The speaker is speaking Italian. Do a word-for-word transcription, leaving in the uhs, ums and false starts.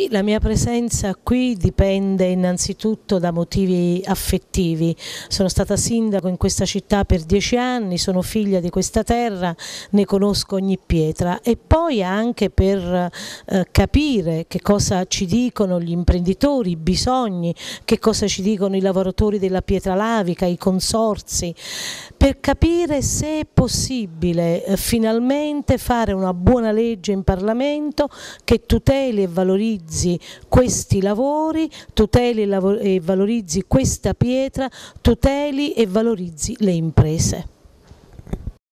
Sì, la mia presenza qui dipende innanzitutto da motivi affettivi. Sono stata sindaco in questa città per dieci anni, sono figlia di questa terra, ne conosco ogni pietra, e poi anche per eh, capire che cosa ci dicono gli imprenditori, i bisogni, che cosa ci dicono i lavoratori della pietra lavica, i consorzi, per capire se è possibile eh, finalmente fare una buona legge in Parlamento che tuteli e valorizzi questi lavori, tuteli e valorizzi questa pietra, tuteli e valorizzi le imprese.